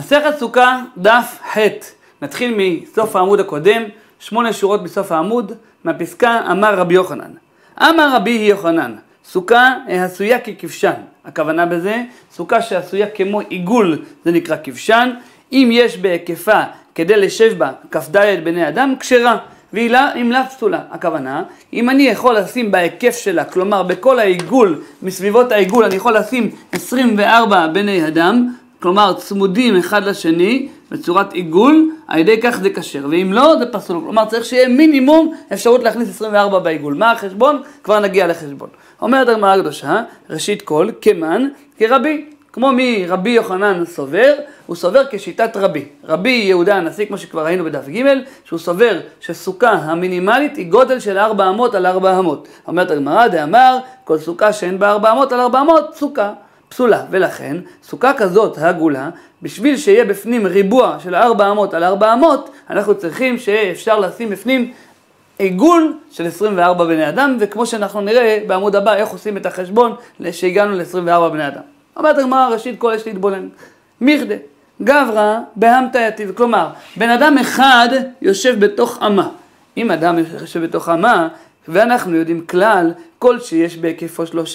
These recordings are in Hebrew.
מסכת סוכה דף ח'. נתחיל מסוף העמוד הקודם, 8 שורות בסוף העמוד, מהפסקה אמר רבי יוחנן. אמר רבי יוחנן, סוכה עשויה ככבשן. הכוונה בזה, סוכה שעשויה כמו עיגול, זה נקרא כבשן. אם יש בהיקפה כדי לשב בה כ"ד בני אדם, כשרה. ואם לאו פסולה. הכוונה, אם אני יכול לשים בהיקף שלה, כלומר בכל העיגול, מסביבות העיגול, אני יכול לשים 24 בני אדם, כלומר צמודים אחד לשני, בצורת עיגול, על ידי כך זה כשר. ואם לא, זה פסול. כלומר, צריך שיהיה מינימום אפשרות להכניס 24 בעיגול. מה החשבון? כבר נגיע לחשבון. אומרת הגמרא הקדושה, ראשית כל, כמן, כרבי. כמו מרבי יוחנן סובר, הוא סובר כשיטת רבי. רבי יהודה הנשיא, כמו שכבר ראינו בדף ג', שהוא סובר שסוכה המינימלית היא גודל של 400 על 400. אומרת הגמרא, דאמר, כל סוכה שאין בה 400 על 400, סוכה פסולה. ולכן, סוכה כזאת הגולה, בשביל שיהיה בפנים ריבוע של 400 על 400, אנחנו צריכים שאפשר לשים בפנים עיגול של 24 בני אדם, וכמו שאנחנו נראה בעמוד הבא, איך עושים את החשבון שהגענו ל-24 בני אדם. אומרת הגמרא, ראשית כל יש להתבונן. מיכדה, גברא בהמתא יתיב. כלומר, בן אדם אחד יושב בתוך אמה. אם אדם יושב בתוך אמה, ואנחנו יודעים כלל, כל שיש בהיקפו 3,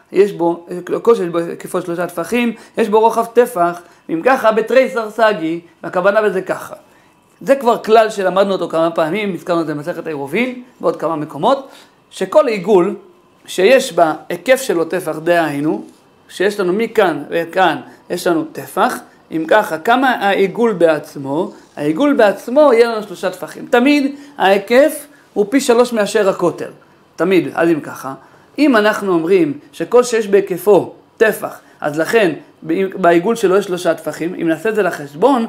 כל שיש בהיקפו 3 טפחים, יש בו רוחב טפח, ואם ככה בתריסר סגי, והכוונה בזה ככה. זה כבר כלל שלמדנו אותו כמה פעמים, הזכרנו את זה במסכת העירובין, ועוד כמה מקומות, שכל עיגול שיש בה היקף שלו טפח, דהיינו, שיש לנו מכאן וכאן, יש לנו טפח, אם ככה, כמה העיגול בעצמו? העיגול בעצמו יהיה לנו 3 טפחים. תמיד ההיקף הוא פי 3 מאשר הקוטר. תמיד, אז אם ככה. אם אנחנו אומרים שכל שיש בהיקפו טפח, אז לכן בעיגול שלו יש 3 טפחים, אם נעשה את זה לחשבון,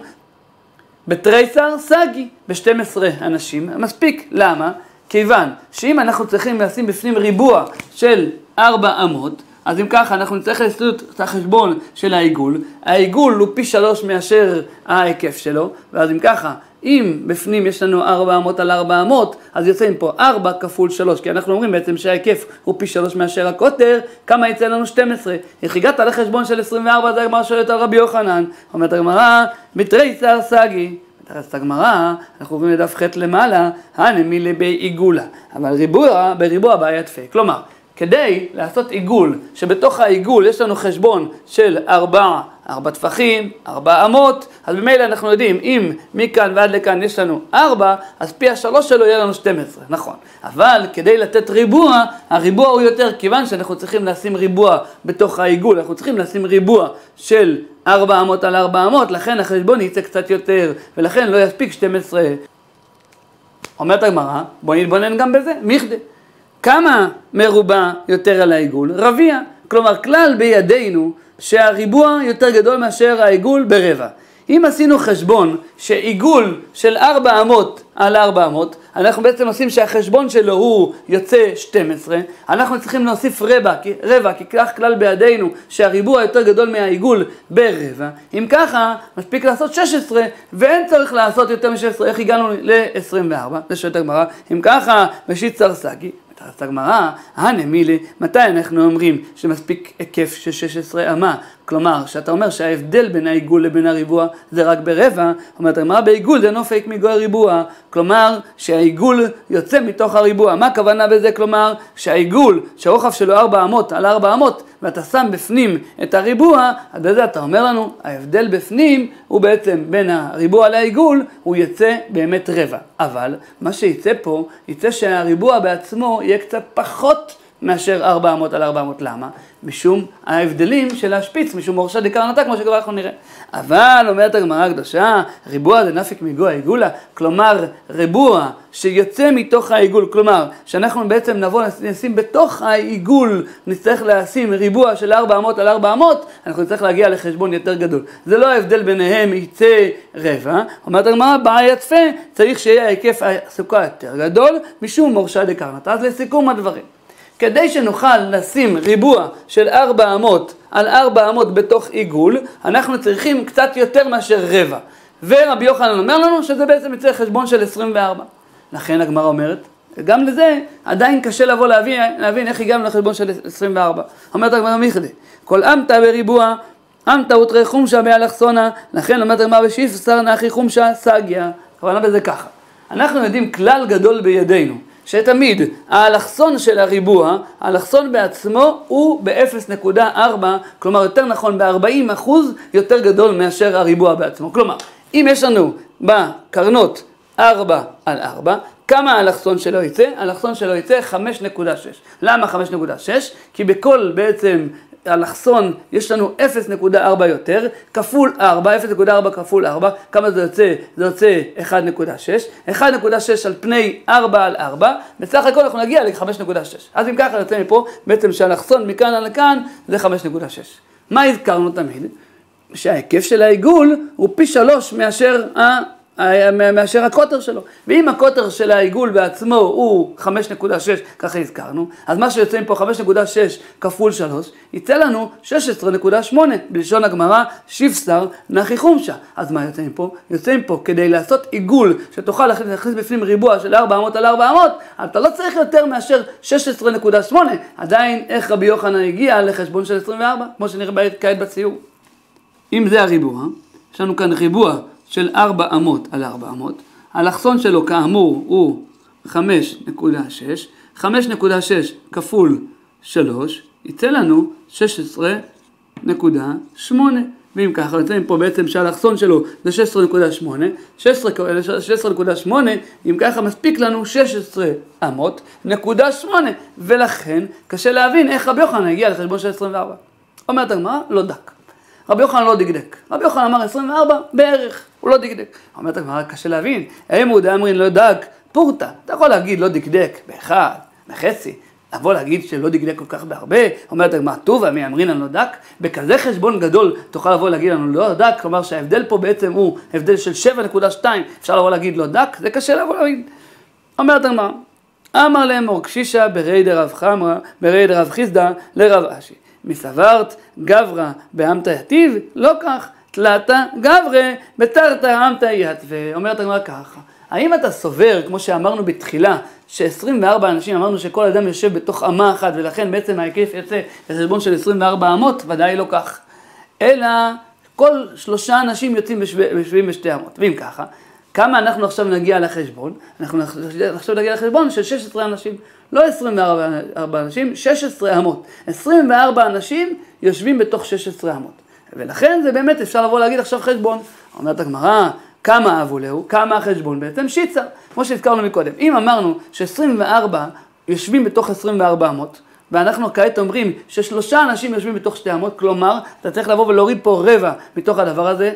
בתריסר סגי, ב-12 אנשים, מספיק. למה? כיוון שאם אנחנו צריכים לשים בפנים ריבוע של 400, אז אם ככה אנחנו נצטרך לעשות את החשבון של העיגול. העיגול הוא פי 3 מאשר ההיקף שלו, ואז אם ככה, אם בפנים יש לנו 400 על 400, אז יוצאים פה 4 כפול 3, כי אנחנו אומרים בעצם שההיקף הוא פי 3 מאשר הקוטר, כמה יצא לנו 12? איך הגעת לחשבון של 24, זה הגמרא שואלת על רבי יוחנן. אומרת הגמרא, בתריסר סגי. בתריסר הגמרא, אנחנו עוברים לדף ח' למעלה, הנמילה בעיגולה. אבל בריבוע בעיה תפה. כלומר, כדי לעשות עיגול, שבתוך העיגול יש לנו חשבון של 4 טפחים, 400, אז במילא אנחנו יודעים, אם מכאן ועד לכאן יש לנו 4, אז פי 3 שלו יהיה לנו 12, נכון. אבל כדי לתת ריבוע, הריבוע הוא יותר, כיוון שאנחנו צריכים לשים ריבוע בתוך העיגול, אנחנו צריכים לשים ריבוע של 400 על 400, לכן החשבון יצא קצת יותר, ולכן לא יספיק 12. אומרת הגמרא, בוא נתבונן גם בזה, מיכדה. כמה מרובע יותר על העיגול? רביע. כלומר, כלל בידינו שהריבוע יותר גדול מאשר העיגול ברבע. אם עשינו חשבון שעיגול של 400 על 400, אנחנו בעצם עושים שהחשבון שלו הוא יוצא 12, אנחנו צריכים להוסיף רבע, כי כך כלל בידינו שהריבוע יותר גדול מהעיגול ברבע. אם ככה, מספיק לעשות 16, ואין צריך לעשות יותר מ-16. איך הגענו ל-24? זה שואלת הגמרא. אם ככה, בתריסר סגי. אז הגמרא, הנמילה, מתי אנחנו אומרים שמספיק היקף של 16 אמה? כלומר, שאתה אומר שההבדל בין העיגול לבין הריבוע זה רק ברבע, אומרת הגמרא, בעיגול זה נופק מגוי הריבוע, כלומר שהעיגול יוצא מתוך הריבוע. מה הכוונה בזה? כלומר שהעיגול, שהרוחב שלו 400 על 400, ואתה שם בפנים את הריבוע, אז בזה אתה אומר לנו, ההבדל בפנים הוא בעצם בין הריבוע לעיגול, הוא יצא באמת רבע. אבל מה שיצא פה, יצא שהריבוע בעצמו יהיה קצת פחות מאשר 400 על 400. למה? משום ההבדלים של השפיץ, משום מורשה דקרנתה, כמו שכבר אנחנו נראה. אבל אומרת הגמרא הקדושה, ריבוע זה נפק מגוי העיגולה, כלומר ריבוע שיוצא מתוך העיגול, כלומר שאנחנו בעצם נבוא נשים בתוך העיגול, נצטרך לשים ריבוע של 400 על 400, אנחנו נצטרך להגיע לחשבון יותר גדול. זה לא ההבדל ביניהם, יצא רבע. אומרת הגמרא, בעיה יתפה, צריך שיהיה היקף הסוכה יותר גדול, משום מורשה דקרנתה. אז לסיכום הדברים, כדי שנוכל לשים ריבוע של 400 על 400 בתוך עיגול, אנחנו צריכים קצת יותר מאשר רבע. ורבי יוחנן אומר לנו שזה בעצם יצא חשבון של 24. לכן הגמרא אומרת, גם לזה עדיין קשה לבוא להבין איך הגענו לחשבון של 24. אומרת הגמרא מיכדה, כל אמתא בריבוע אמתא ותרי חומשה באלכסונה, לכן אומרת הגמרא בשיפסר נחי חומשה סגיה. הכוונה בזה ככה. אנחנו יודעים כלל גדול בידינו, שתמיד האלכסון של הריבוע, האלכסון בעצמו הוא ב-0.4, כלומר יותר נכון ב-40% יותר גדול מאשר הריבוע בעצמו. כלומר, אם יש לנו בקרנות 4 על 4, כמה האלכסון שלו יצא? האלכסון שלו יצא 5.6. למה 5.6? כי בכל בעצם אלכסון יש לנו 0.4 יותר, כפול 4, 0.4 כפול 4, כמה זה יוצא? זה יוצא 1.6, 1.6 על פני 4 על 4, בסך הכל אנחנו נגיע ל-5.6. אז אם ככה יוצא מפה, בעצם שהאלכסון מכאן על לכאן זה 5.6. מה הזכרנו תמיד? שההיקף של העיגול הוא פי 3 מאשר הקוטר שלו. ואם הקוטר של העיגול בעצמו הוא 5.6, ככה הזכרנו, אז מה שיוצא פה 5.6 כפול 3, יצא לנו 16.8, בלשון הגמרא, שיפסר נחי חומשה. אז מה יוצא פה? יוצא פה כדי לעשות עיגול, שתוכל להכניס בפנים ריבוע של 400 על 400, אתה לא צריך יותר מאשר 16.8. עדיין איך רבי יוחנן הגיע לחשבון של 24, כמו שנראה כעת בציור. אם זה הריבוע, יש לנו כאן ריבוע של 400 על 400, האלכסון שלו כאמור הוא 5.6, 5.6 כפול 3, יצא לנו 16.8, ואם ככה יוצאים פה בעצם שהאלכסון שלו זה 16.8, 16.8, אם ככה מספיק לנו 16.8, ולכן קשה להבין איך רבי יוחנן הגיע לחשבון של 24. אומרת הגמרא, לא דק. רבי יוחנן לא דקדק. רבי יוחנן אמר 24 בערך, הוא לא דקדק. אומרת הגמרא, קשה להבין. האם הוא דאמרין לא דק? פורטה. אתה יכול להגיד לא דקדק באחד, בחצי. לבוא להגיד שלא דקדק כל כך בהרבה. אומרת הגמרא, טובה, מי אמרין לא דק? בכזה חשבון גדול תוכל לבוא להגיד לנו לא דק. כלומר שההבדל פה בעצם הוא הבדל של 7.2. אפשר לבוא להגיד לא דק, זה קשה לבוא להגיד. אומרת הגמרא, אמר לאמור קשישה ברי דרב חיסדא לרב אשי. מסברת גברא באמתא יתיב, לא כך, תלתה גברה בתרתא אמתא יתווה. אומרת הגמרא ככה, האם אתה סובר, כמו שאמרנו בתחילה, ש24 אנשים, אמרנו שכל אדם יושב בתוך אמה אחת, ולכן בעצם ההיקף יצא לחשבון של 24 אמות, ודאי לא כך. אלא כל 3 אנשים יושבים בשתי אמות. ואם ככה, כמה אנחנו עכשיו נגיע לחשבון? אנחנו עכשיו נגיע לחשבון של 16 אנשים, לא 24 אנשים, 16 אמות. 24 אנשים יושבים בתוך 16 אמות. ולכן זה באמת אפשר לבוא להגיד עכשיו חשבון. אומרת הגמרא, כמה אבו להו, כמה החשבון? בעצם שיצר, כמו שהזכרנו מקודם. אם אמרנו ש24 יושבים בתוך 24 אמות, ואנחנו כעת אומרים ש3 אנשים יושבים בתוך 2 אמות, כלומר, אתה צריך לבוא ולהוריד פה רבע מתוך הדבר הזה,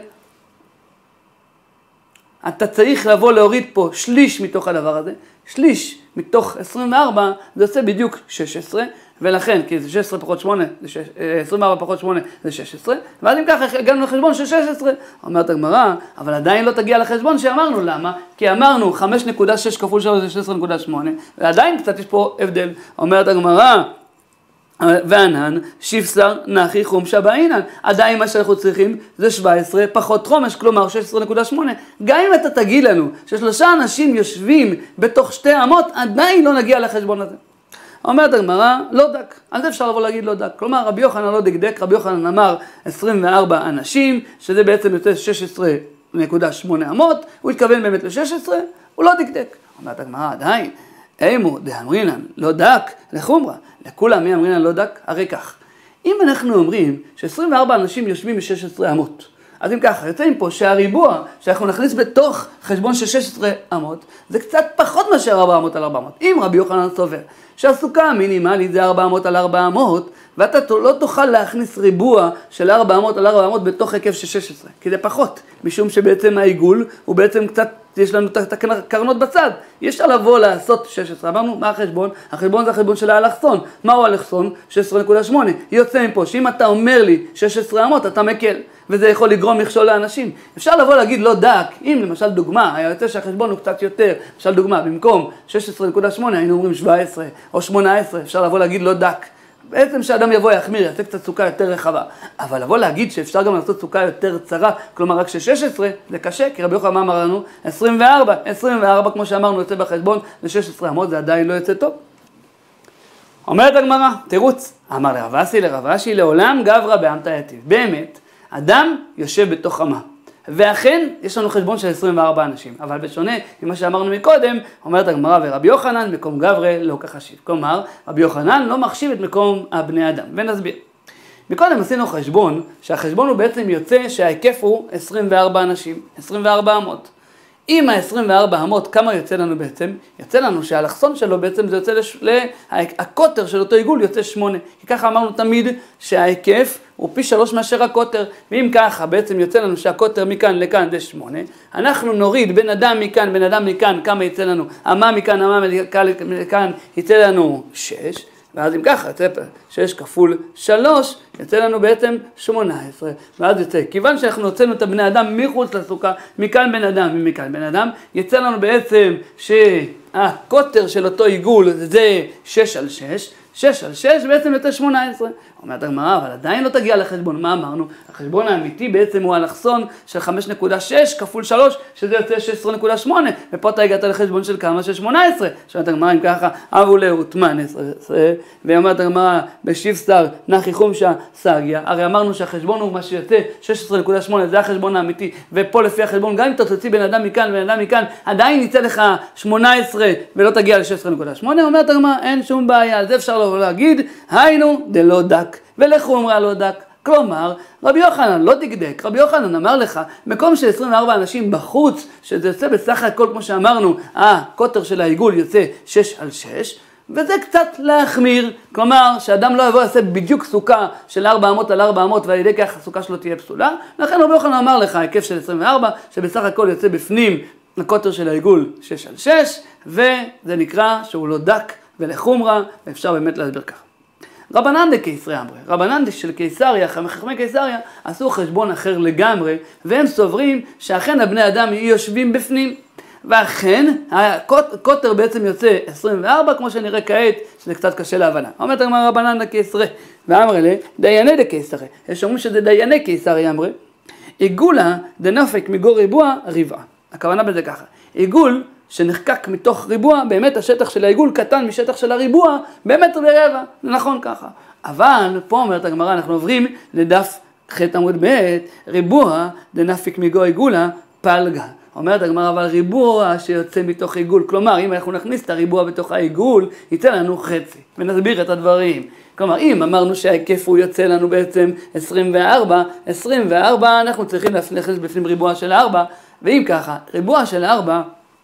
אתה צריך לבוא להוריד פה שליש מתוך הדבר הזה, שליש מתוך 24, זה יוצא בדיוק 16, ולכן, כי זה 16 פחות 8, 24 פחות 8 זה 16, ואז אם ככה הגענו לחשבון של 16, אומרת הגמרא, אבל עדיין לא תגיע לחשבון שאמרנו, למה? כי אמרנו 5.6 כפול 3 זה 16.8, ועדיין קצת יש פה הבדל, אומרת הגמרא, וענן, שיפסר נחי חומשה בעינן. עדיין מה שאנחנו צריכים זה 17 פחות חומש, כלומר 16.8. גם אם אתה תגיד לנו ש3 אנשים יושבים בתוך 2 אמות, עדיין לא נגיע לחשבון הזה. אומרת הגמרא, לא דק. על זה אפשר לבוא להגיד לא דק. כלומר, רבי יוחנן לא דקדק, רבי יוחנן אמר 24 אנשים, שזה בעצם יוצא 16.8 אמות, הוא התכוון באמת ל-16, הוא לא דקדק. אומרת הגמרא, עדיין. אימו דאמרינן לא דק לחומרה, לכולם מי אמרינן לא דק? הרי כך, אם אנחנו אומרים ש24 אנשים יושבים ב16 אמות, אז אם ככה, יוצאים פה שהריבוע שאנחנו נכניס בתוך חשבון של 16 אמות, זה קצת פחות מאשר 400 על 400. אם רבי יוחנן סובר שהסוכה המינימלית זה 400 על 400, ואתה לא תוכל להכניס ריבוע של 400 על 400 בתוך היקף של 16, כי זה פחות, משום שבעצם העיגול הוא בעצם קצת, יש לנו את הקרנות בצד, אי אפשר לבוא לעשות 16, אמרנו מה החשבון? החשבון זה החשבון של האלכסון, מהו האלכסון? 16.8, יוצא מפה שאם אתה אומר לי 16 אמות אתה מקל, וזה יכול לגרום מכשול לאנשים. אפשר לבוא להגיד לא דק, אם למשל דוגמה, היה יוצא שהחשבון הוא קצת יותר, למשל דוגמה, במקום 16.8 היינו אומרים 17 או 18, אפשר לבוא להגיד לא דק. בעצם שאדם יבוא יחמיר, יעשה קצת סוכה יותר רחבה. אבל לבוא להגיד שאפשר גם לעשות סוכה יותר צרה, כלומר רק ש-16, זה קשה, כי רבי יוחנן אמר לנו 24 כמו שאמרנו יוצא בחשבון, ל-16 אמות זה עדיין לא יוצא טוב. אומרת הגמרא, תירוץ, אמר לרב אשי לעולם גברא באמתא יתיב. באמת, אדם יושב בתוך אמה. ואכן, יש לנו חשבון של 24 אנשים. אבל בשונה ממה שאמרנו מקודם, אומרת הגמרא ורבי יוחנן, מקום גברי לא כחשיב. כלומר, רבי יוחנן לא מחשיב את מקום הבני אדם. ונסביר. מקודם עשינו חשבון, שהחשבון הוא בעצם יוצא שההיקף הוא 24 אנשים, 24 אמות. עם ה-24 אמות, כמה יוצא לנו בעצם? יוצא לנו שהאלכסון שלו בעצם זה יוצא הקוטר של אותו עיגול יוצא 8. כי ככה אמרנו תמיד שההיקף הוא פי 3 מאשר הקוטר. ואם ככה בעצם יוצא לנו שהקוטר מכאן לכאן זה 8. אנחנו נוריד בין אדם מכאן, בין אדם מכאן, כמה יצא לנו? אמה מכאן, אמה מכאן, יצא לנו 6. ואז אם ככה, יוצא 6 כפול 3, יוצא לנו בעצם 18. ואז יוצא, כיוון שאנחנו הוצאנו את הבני אדם מחוץ לסוכה, מכאן בן אדם ומכאן בן אדם, יצא לנו בעצם שהקוטר של אותו עיגול זה 6 על 6, 6 על 6 בעצם יוצא 18. אומרת הגמרא, אבל עדיין לא תגיע לחשבון. מה אמרנו? החשבון האמיתי בעצם הוא אלכסון של 5.6 כפול 3, שזה יוצא 16.8, ופה אתה הגעת לחשבון של כמה? של 18. שאומרת הגמרא, אם ככה, אבו לאותמן 10, ואומרת הגמרא, בשיב שר, נחי חומשה סגיה. הרי אמרנו שהחשבון הוא מה שיוצא 16.8, זה החשבון האמיתי, ופה לפי החשבון, גם אם אתה תוציא בן אדם מכאן, בן אדם מכאן, עדיין יצא לך 18 ולא תגיע ל-16.8. אומרת הגמרא, אין שום בעיה, על זה אפשר להגיד, היינו דלא דק. ולחומרה לא דק. כלומר, רבי יוחנן לא דקדק, רבי יוחנן אמר לך, מקום של 24 אנשים בחוץ, שזה יוצא בסך הכל כמו שאמרנו, הקוטר של העיגול יוצא 6 על 6, וזה קצת להחמיר, כלומר, שאדם לא יבוא לעשה בדיוק סוכה של 400 על 400, ועל ידי כך הסוכה שלו תהיה פסולה, לכן רבי יוחנן אמר לך, היקף של 24, שבסך הכל יוצא בפנים הקוטר של העיגול 6 על 6, וזה נקרא שהוא לא דק ולחומרה, ואפשר באמת להסביר ככה. רבנן דקיסריה אמרי, רבנן של קיסריה, חכמי קיסריה, עשו חשבון אחר לגמרי, והם סוברים שאכן הבני אדם יושבים בפנים. ואכן, הקוטר בעצם יוצא 24, כמו שנראה כעת, שזה קצת קשה להבנה. אומרת הגמרא רבנן דקיסריה, ואמרי לה, דייני דקיסריה. יש אומרים שזה דייני קיסריה אמרי, עיגולה דנפק מגור ריבוע ריבעה. הכוונה בזה ככה, עיגול שנחקק מתוך ריבוע, באמת השטח של העיגול קטן משטח של הריבוע, באמת ברבע, זה נכון ככה. אבל פה אומרת הגמרא, אנחנו עוברים לדף ח' עמוד ב', ריבוע דנפיק מגו עיגולה פלגה. אומרת הגמרא, אבל ריבוע שיוצא מתוך עיגול, כלומר אם אנחנו נכניס את הריבוע בתוך העיגול, יצא לנו חצי, ונסביר את הדברים. כלומר, אם אמרנו שההיקף הוא יוצא לנו בעצם 24, אנחנו צריכים להכניס בפנים ריבוע של 4, ואם ככה, ריבוע של 4,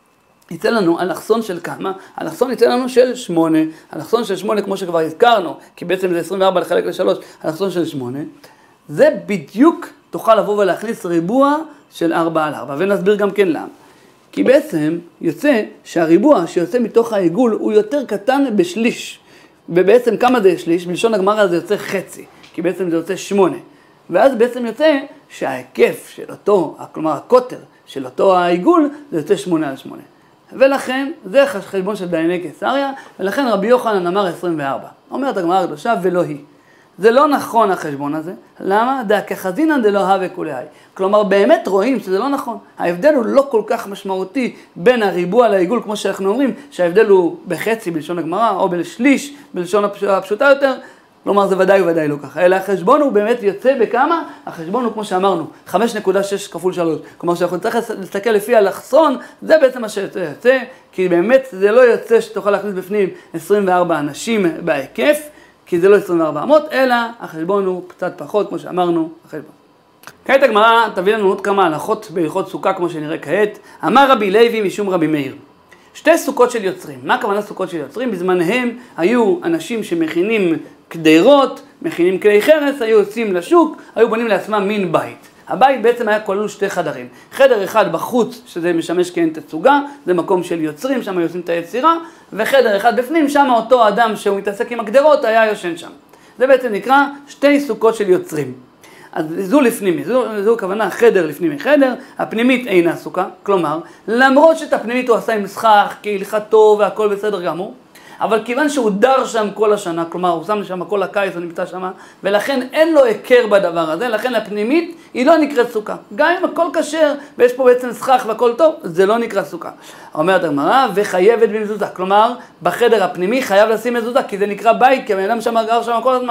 יצא לנו אלכסון של כמה? אלכסון יצא לנו של 8. אלכסון של 8 כמו שכבר הזכרנו, כי בעצם זה 24 לחלק ל3, אלכסון של 8. זה בדיוק תוכל לבוא ולהכניס ריבוע של 4 על 4. ונסביר גם כן למה. כי בעצם יוצא שהריבוע שיוצא מתוך העיגול הוא יותר קטן בשליש. ובעצם כמה זה שליש? בלשון הגמרא זה יוצא חצי. כי בעצם זה יוצא 8. ואז בעצם יוצא שההיקף של אותו, כלומר הקוטר של אותו העיגול, זה יוצא 8 על 8. ולכן, זה חשבון של דייני קיסריה, ולכן רבי יוחנן אמר 24. אומרת הגמרא הקדושה, ולא היא. זה לא נכון החשבון הזה. למה? דאקחזינן דלא הווה כולי. כלומר, באמת רואים שזה לא נכון. ההבדל הוא לא כל כך משמעותי בין הריבוע לעיגול, כמו שאנחנו אומרים, שההבדל הוא בחצי בלשון הגמרא, או בשליש בלשון הפשוטה יותר. כלומר, זה ודאי וודאי לא ככה. אלא החשבון הוא באמת יוצא בכמה? החשבון הוא כמו שאמרנו, 5.6 כפול 3. כלומר, שאנחנו צריך להסתכל לפי אלכסון, זה בעצם מה שיוצא, כי באמת זה לא יוצא שתוכל להכניס בפנים 24 אנשים בהיקף, כי זה לא 24 אמות, אלא החשבון הוא קצת פחות, כמו שאמרנו, החשבון. כעת הגמרא תביא לנו עוד כמה הלכות בהלכות סוכה, כמו שנראה כעת. אמר רבי לוי משום רבי מאיר. שתי סוכות של יוצרים. מה הכוונה סוכות של יוצרים? בזמנהם היו אנשים שמכינים קדרות, מכינים כלי חרס, היו יוצאים לשוק, היו בונים לעצמם מין בית. הבית בעצם היה כולל 2 חדרים. חדר אחד בחוץ, שזה משמש כעין תצוגה, זה מקום של יוצרים, שם יוצאים את היצירה, וחדר אחד בפנים, שם אותו אדם שהוא מתעסק עם הקדרות היה יושן שם. זה בעצם נקרא 2 סוכות של יוצרים. אז זו לפנימי, זו הכוונה חדר לפנימי חדר, הפנימית אינה סוכה, כלומר, למרות שאת הפנימית הוא עשה עם סכך, כהלכתו והכל בסדר גמור, אבל כיוון שהוא דר שם כל השנה, כלומר הוא שם שם כל הקיץ, הוא נמצא שם, ולכן אין לו הכר בדבר הזה, לכן הפנימית היא לא נקראת סוכה. גם אם הכל כשר ויש פה בעצם סכך והכל טוב, זה לא נקרא סוכה. אומרת הגמרא, וחייבת במזוזה, כלומר בחדר הפנימי חייב לשים מזוזה, כי זה נקרא בית, כי הבן אדם שם גר שם כל הזמן.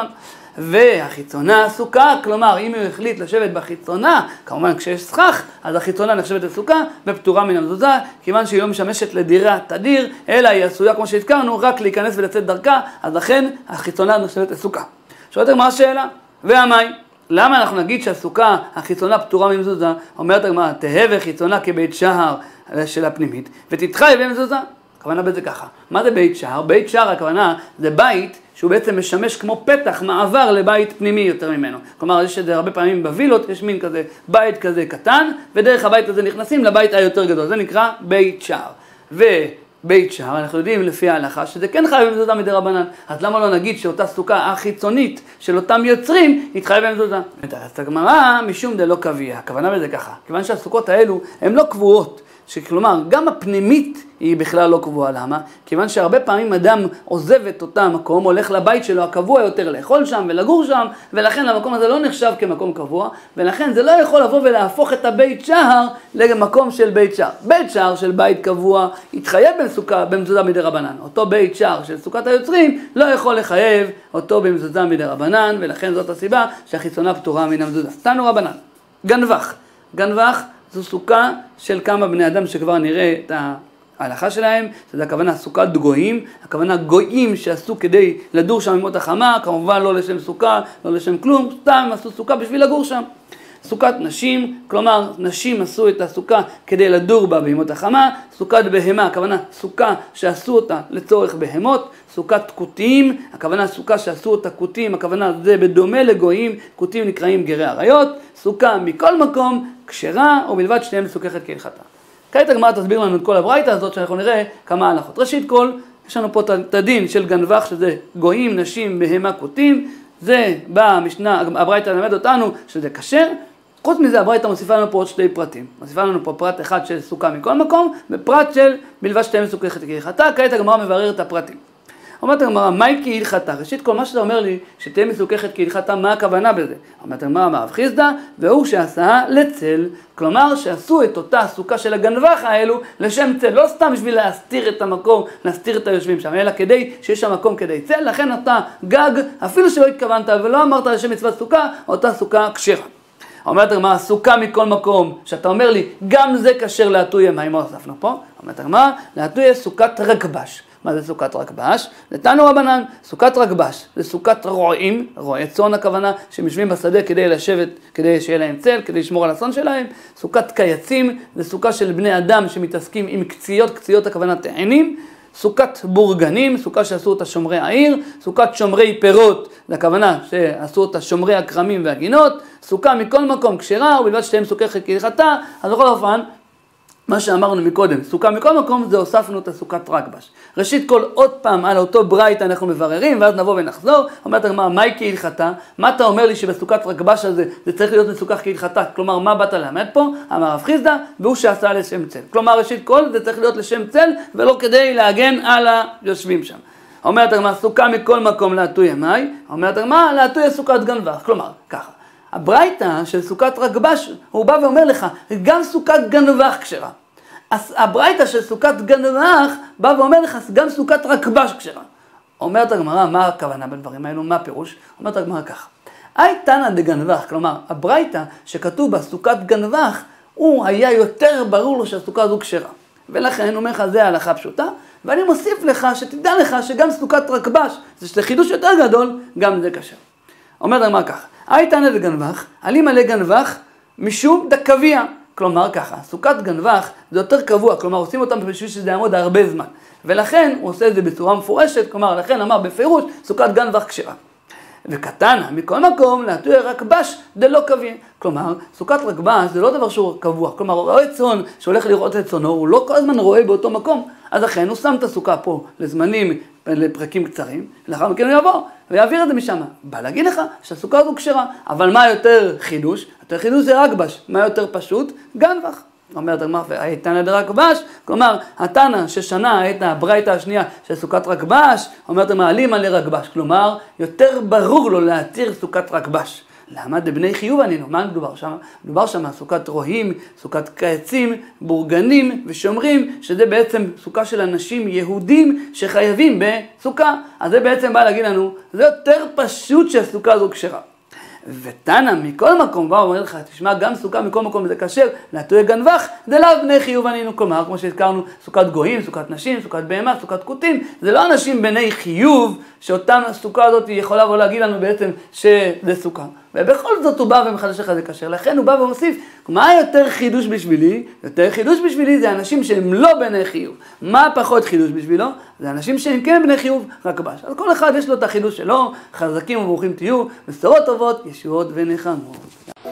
והחיצונה הסוכה, כלומר אם הוא החליט לשבת בחיצונה, כמובן כשיש סכך, אז החיצונה נחשבת לסוכה ופטורה מן המזוזה, כיוון שהיא לא משמשת לדירה תדיר, אלא היא עשויה כמו שהזכרנו רק להיכנס ולצאת דרכה, אז לכן החיצונה נחשבת לסוכה. שואלת מה השאלה? והמאי? למה אנחנו נגיד שהסוכה החיצונה פטורה ממזוזה? אומרת הגמרא, תהא וחיצונה כבית שער של הפנימית ותתחייב במזוזה. הכוונה בזה ככה. מה זה בית שער? בית שער הכוונה זה בית שהוא בעצם משמש כמו פתח מעבר לבית פנימי יותר ממנו. כלומר יש את זה הרבה פעמים בווילות, יש מין כזה בית כזה קטן ודרך הבית הזה נכנסים לבית היותר גדול. זה נקרא בית שער. בית שער, אנחנו יודעים לפי ההלכה שזה כן חייב במזוזה מדי רבנן, אז למה לא נגיד שאותה סוכה החיצונית של אותם יוצרים יתחייב במזוזה? מתייחסת הגמרא משום דלא קביע, הכוונה בזה ככה, כיוון שהסוכות האלו הן לא קבועות, כלומר גם הפנימית היא בכלל לא קבועה. למה? כיוון שהרבה פעמים אדם עוזב את אותה מקום, הולך לבית שלו הקבוע יותר לאכול שם ולגור שם, ולכן המקום הזה לא נחשב כמקום קבוע, ולכן זה לא יכול לבוא ולהפוך את הבית שער למקום של בית שער. בית שער של בית קבוע יתחייב במזוזה מדי רבנן. אותו בית שער של סוכת היוצרים לא יכול לחייב אותו במזוזה מדי רבנן, ולכן זאת הסיבה שהחיצונה פטורה מן המזוזה. תנו רבנן. גנבך. גנבך זו סוכה של כמה בני אדם שכבר נראה את ההלכה שלהם, שזה הכוונה סוכת גויים, הכוונה גויים שעשו כדי לדור שם ממות החמה, כמובן לא לשם סוכה, לא לשם כלום, סתם עשו סוכה בשביל לגור שם. סוכת נשים, כלומר נשים עשו את הסוכה כדי לדור בה בימות החמה. סוכת בהמה, הכוונה סוכה שעשו אותה לצורך בהמות. סוכת כותים, הכוונה סוכה שעשו אותה כותים, הכוונה זה בדומה לגויים, כותים נקראים גרי עריות. סוכה מכל מקום כשרה ובלבד שתהיה מסוככת כהלכתה. כעת הגמרא תסביר לנו את כל הברייתא הזאת שאנחנו נראה כמה הלכות. ראשית כל, יש לנו פה את הדין של גנבך שזה גויים, נשים, בהמה, כותים. זה במשנה, הברייתא למד אותנו שזה כשר. חוץ מזה הברייתא מוסיפה לנו פה עוד שתי פרטים. מוסיפה לנו פה פרט אחד של סוכה מכל מקום, ופרט של בלבד שתהיה מסוככת כהלכתה. כעת הגמרא מבררת את הפרטים. אומרת הגמרא, מהי כהלכתה? ראשית כל מה שאתה אומר לי שתהיה מסוככת כהלכתה, מה הכוונה בזה? אומרת הגמרא, רב חיסדא, והוא שעשה לצל, כלומר שעשו את אותה סוכה של הגנבך האלו לשם צל, לא סתם בשביל להסתיר את המקום, להסתיר את היושבים שם, אלא כדי שיש שם מקום כדי צל, לכן אתה גג, אפילו שלא התכוונת ולא אמרת לשם מצוות סוכה, אותה סוכה כשרה. אומרת הגמרא, סוכה מכל מקום, שאתה אומר לי, גם זה כשר להטויה, מה הוספנו פה? אומרת הגמרא, להטויה סוכת רגבש. מה זה סוכת רגבש? נתנו רבנן, סוכת רגבש, זה סוכת רועים, רועי צאן הכוונה, שמשווים בשדה כדי לשבת, כדי שיהיה להם צל, כדי לשמור על הצאן שלהם. סוכת קייצים, זה סוכה של בני אדם שמתעסקים עם קציות, קציות הכוונה תאנים. סוכת בורגנים, סוכה שעשו אותה שומרי העיר. סוכת שומרי פירות, זה הכוונה שעשו אותה שומרי הכרמים והגינות. סוכה מכל מקום כשרה, ובלבד שתהיה מסוככת כהלכתה. אז בכל אופן, מה שאמרנו מקודם, סוכה מכל מקום, זה הוספנו את הסוכת רגבש. ראשית כל, עוד פעם על אותו ברייתא אנחנו מבררים, ואז נבוא ונחזור. אומרת הגמרא, מהי כהלכתה? מה אתה אומר לי שבסוכת רגבש הזה זה צריך להיות מסוכך כהלכתה? כלומר, מה באת ללמד פה? אמר רב חיסדא, והוא שעשה לשם צל. כלומר, ראשית כל, זה צריך להיות לשם צל, ולא כדי להגן על היושבים שם. אומרת הגמרא, סוכה מכל מקום להטויה מהי? אומרת הגמרא, להטויה סוכת גנבך. כלומר, ככה. הברייתא של סוכת רגבש, הוא בא ואומר לך, גם סוכת גנבך כשרה. הברייתא של סוכת גנבך בא ואומר לך, גם סוכת רגבש כשרה. אומרת הגמרא, מה הכוונה בדברים האלו? מה הפירוש? אומרת הגמרא ככה. אי תנא דגנבך, כלומר, הברייתא שכתוב בה סוכת גנבך, הוא היה יותר ברור לו שהסוכה הזו כשרה. ולכן הוא אומר לך, זה ההלכה פשוטה, ואני מוסיף לך שתדע לך שגם סוכת רגבש, זה חידוש יותר גדול, גם זה כשר. אומרת הגמרא ככה. אי תנא דגנבך, אלימא לגנבך, משום דקביע. כלומר ככה, סוכת גנבך זה יותר קבוע, כלומר עושים אותם בשביל שזה יעמוד הרבה זמן. ולכן הוא עושה את זה בצורה מפורשת, כלומר לכן אמר בפירוש סוכת גנבך כשרה. וקטנה, מכל מקום, להטויה רגבש דלא קביע. כלומר, סוכת רגבש זה לא דבר שהוא קבוע. כלומר, רועה צאן שהולך לראות את צאנו, הוא לא כל הזמן רואה באותו מקום. אז לכן הוא שם את הסוכה פה לזמנים, לפרקים קצרים, לאחר מכן הוא יבוא ויעביר את זה משם. בא להגיד לך שהסוכה הזו כשרה. אבל מה יותר חידוש? יותר חידוש זה רגבש. מה יותר פשוט? גנבך. אומרת הגמרא, תנא דרגבש, כלומר, התנא ששנה את הברייתא השנייה של סוכת רגבש, אומרת מעלים על רגבש, כלומר, יותר ברור לו להתיר סוכת רגבש. למה דבני חיוב ענינו? מה מדובר שם? מדובר שם על סוכת רועים, סוכת קייצים, בורגנים ושומרים, שזה בעצם סוכה של אנשים יהודים שחייבים בסוכה. אז זה בעצם בא להגיד לנו, זה יותר פשוט שהסוכה הזו כשרה. ותנא מכל מקום בא ואומר לך, תשמע, גם סוכה מכל מקום זה כשר, נטוי גנבך, זה לאו בני חיוב ענינו. כלומר, כמו שהזכרנו, סוכת גויים, סוכת נשים, סוכת בהמה, סוכת כותים, זה לא אנשים בני חיוב, שאותם הסוכה הזאת יכולה לבוא להגיד לנו בעצם שזה סוכה. ובכל זאת הוא בא ומחדש לך זה כשר. לכן הוא בא ומוסיף, מה יותר חידוש בשבילי? יותר חידוש בשבילי זה אנשים שהם לא בני חיוב. מה פחות חידוש בשבילו? זה אנשים שהם כן בני חיוב, רק בש. אז כל אחד יש לו את החידוש שלו, חזקים וברוכים תהיו, בשורות טובות, ישועות ונחמות.